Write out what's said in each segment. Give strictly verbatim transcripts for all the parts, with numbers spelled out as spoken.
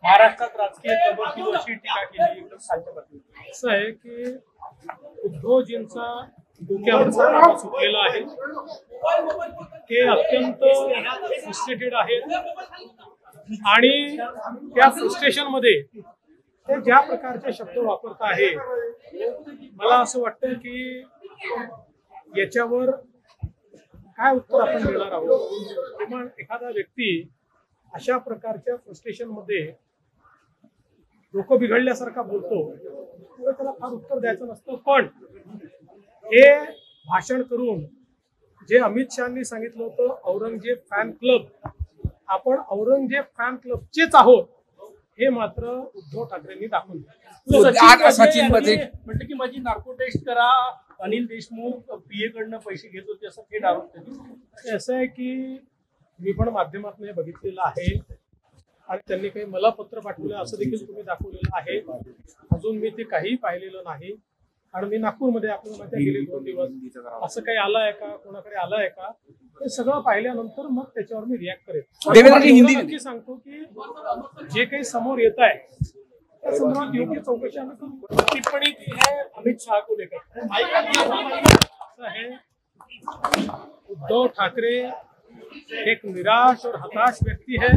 महाराष्ट्रात राजकीय तबकीवर अशी टीका केली एकदम खालच्या पातळीवर. असं आहे की उद्धवजींचा डोक्यावरचा ताबा सुटलेला आहे. ते अत्यंत फ्रस्ट्रेटेड आहेत आणि त्या फ्रस्ट्रेशन मध्ये ते ज्या प्रकारचे शब्द वापरत आहे, मला असं वाटतं की याच्यावर काय उत्तर आपण देणार आहोत. किंवा एखादा व्यक्ती अशा प्रकारच्या फ्रस्ट्रेशन मध्ये डोकं बिघडल्यासारखा बोलतो, तर त्याला फार उत्तर द्यायचं नसतं. पण हे भाषण करून जे अमित शहानी सांगितलं होतं औरंगजेब फॅन क्लब, आपण औरंगजेब फॅन क्लबचेच आहोत हे मात्र उद्धव ठाकरेंनी दाखवून दिलं. सचिन मध्ये म्हटलं की माझी नार्को टेस्ट करा, अनिल देशमुख पीए कडनं पैसे घेत होते असं थेट आरोप त्यांनी. असं आहे की मी पण माध्यमातून हे बघितलेलं आहे आणि त्यांनी काही मला पत्र पाठवलं असं देखील तुम्ही दाखवलेलं आहे. अजून मी ते काही पाहिलेलं नाही आणि मी नागपूरमध्ये आपल्याला माहिती गेले दोन दिवस असं काही आलं आहे का, कोणाकडे आलं आहे का, हे सगळं पाहिल्यानंतर मग त्याच्यावर मी रिॲक्ट करेन. नक्की सांगतो की जे काही समोर येत आहे त्या संदर्भात योग्य चौकशी आम्ही करू. टिप्पणी की है अमित शाह को लेकर. असं आहे, उद्धव ठाकरे एक निराश और हताश व्यक्ति है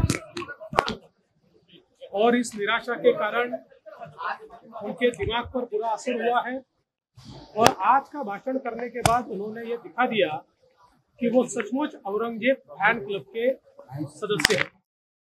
और इस निराशा के कारण उनके दिमाग पर बुरा असर हुआ है और आज का भाषण करने के बाद उन्होंने ये दिखा दिया कि वो सचमुच औरंगजेब फैन क्लब के सदस्य हैं.